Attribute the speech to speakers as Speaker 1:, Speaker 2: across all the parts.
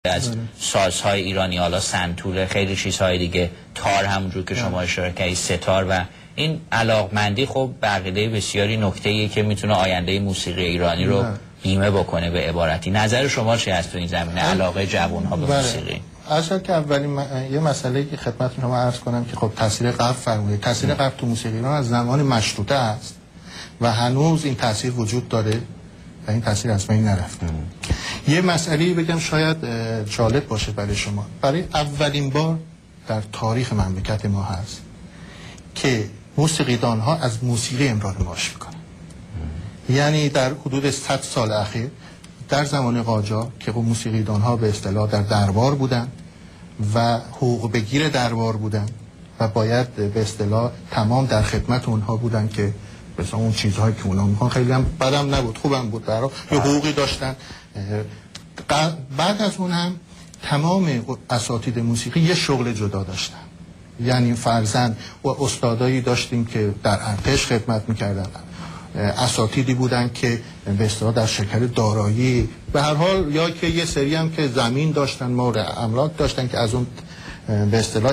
Speaker 1: از سازهای ایرانی، حالا سنتور، خیلی چیزهای دیگه، تار همونجور که شما اشاره کردید، ستار. و این علاقمندی خب بقیده بسیاری نکته‌ایه که میتونه آینده موسیقی ایرانی رو بیمه بکنه به عبارتی. نظر شما چی هست تو این زمینه، علاقه جوان‌ها به موسیقی؟
Speaker 2: اصلا که اولین یه مسئله که خدمتتون شما عرض کنم که خب تاثیر غرب فرمودید. تاثیر غرب تو موسیقی ایران از زمان مشروطه است و هنوز این تاثیر وجود داره و این تاثیر از بین نرفته. یه مسئله بگم شاید جالب باشه برای شما. برای اولین بار در تاریخ مملکت ما هست که موسیقیدان‌ها از موسیقی امرار معاش میکنن. یعنی در حدود 100 سال اخیر در زمان قاجار که موسیقیدان‌ها به اصطلاح در دربار بودن و حقوق بگیر دربار بودن و باید به اصطلاح تمام در خدمت اونها بودن که مثلا اون چیزهایی که اونا میخوان، خیلی هم بدم نبود، خوبم بود، برای یه حقوقی داشتن. بعد از اون هم تمام اساتید موسیقی یه شغل جدا داشتن. یعنی فرضاً و استادایی داشتیم که در ارتش خدمت میکردن، اساتیدی بودن که به اصطلاح در شکل دارایی، به هر حال یا که یه سری هم که زمین داشتن، مورد املاک داشتن که از اون به اصطلاح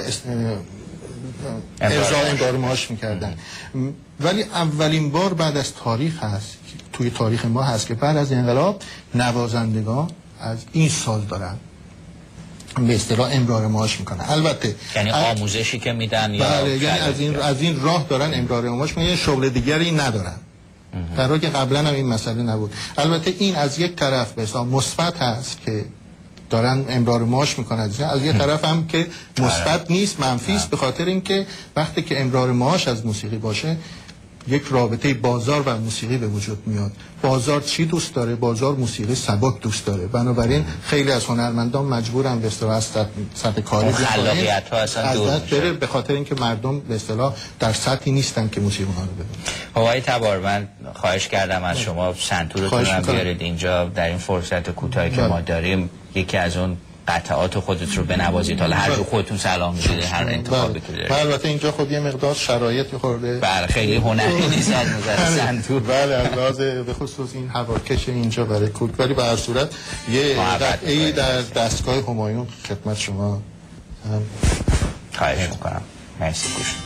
Speaker 2: امرار معاش میکردن. ولی اولین بار بعد از تاریخ هست، توی تاریخ ما هست که بعد از انقلاب نوازندگان از این سال دارن به اصطلاح امرار معاش میکنن. البته
Speaker 1: یعنی آموزشی که میدن
Speaker 2: یا یعنی از این راه دارن امرار معاش میکنن، یه شغل دیگری ندارن، در حالی که قبلا هم این مسئله نبود. البته این از یک طرف به اصطلاح مثبت هست که دارن امرار معاش میکنن، از یک طرف هم که مثبت نیست، منفی است، به خاطر اینکه وقتی که امرار معاش از موسیقی باشه یک رابطه بازار و موسیقی به وجود میاد. بازار چی دوست داره؟ بازار موسیقی سبک دوست داره. بنابراین خیلی از هنرمندان مجبورن به اصطلاح از سطح کاری
Speaker 1: خلاقیت‌ها اصلا
Speaker 2: بره، به خاطر اینکه مردم به اصطلاح در سطحی نیستن که موسیقی ها رو ببینن.
Speaker 1: آقای تبار، من خواهش کردم از شما سنتورتون رو بیارید اینجا در این فرصت کوتاهی که ما داریم، یکی از اون قطعات خودت رو بنوازید. حالا هر جو خودتون سلام میدید، هر انتخابی که دارید.
Speaker 2: البته اینجا خب یه مقدار شرایطی خورده،
Speaker 1: بله خیلی هنری نیست از نظر سنتور،
Speaker 2: بله از به خصوص این هواکش اینجا برای کوک، ولی به هر صورت یه قطعه‌ای در دستگاه همایون خدمت شما
Speaker 1: خواهش می‌کنم. مرسی. گوش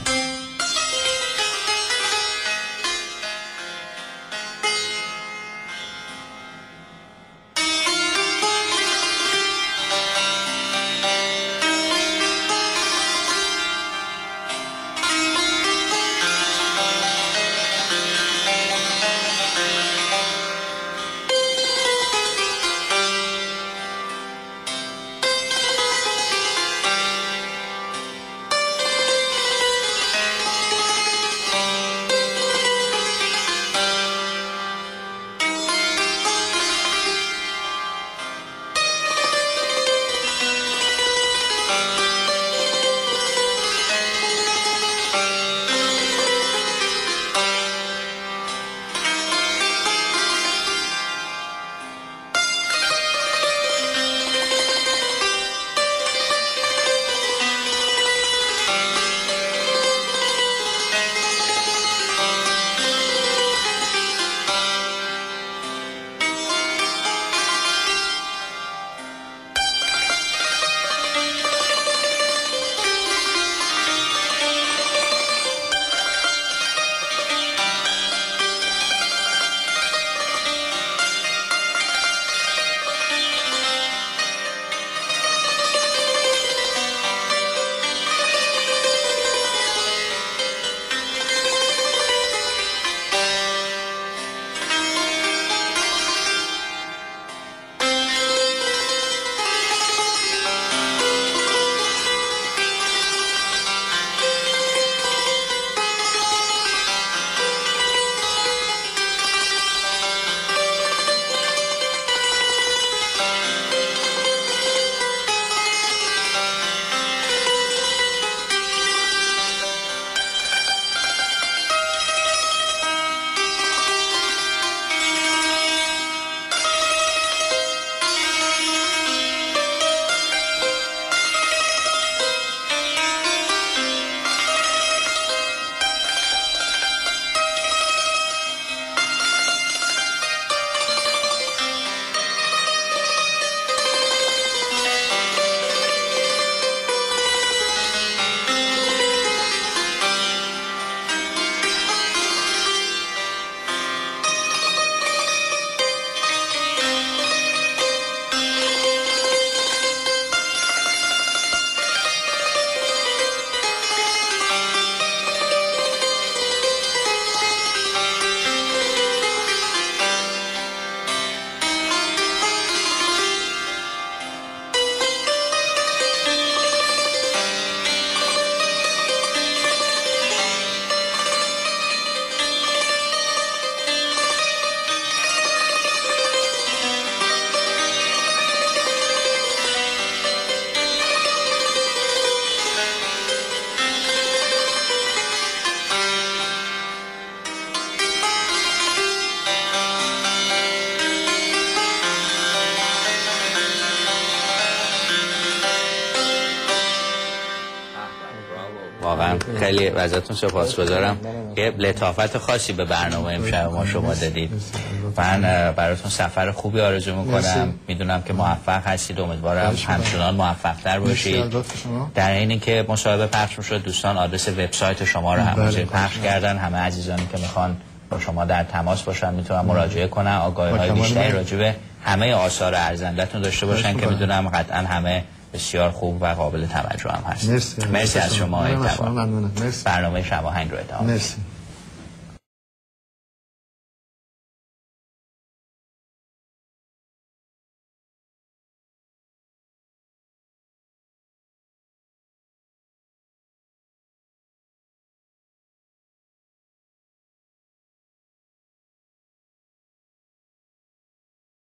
Speaker 1: واقعا خیلی ازتون سپاسگزارم که لطافت خاصی به برنامه امشب ما شما دادید. من براتون سفر خوبی آرزو میکنم. میدونم که موفق هستید، امیدوارم همچنان موفق‌تر باشید. در اینی که مصاحبه پخش میشد دوستان آدرس وبسایت شما رو هم پخش کردن. همه عزیزانی که میخوان با شما در تماس باشن میتونن مراجعه کنن، آگاهی‌های بیشتری راجع به همه آثار ارزنده‌تون داشته باشن که میدونم قطعا همه بسیار خوب و قابل توجه هم هست. مرسی از شما. برنامه شب آهنگ رو ادامه.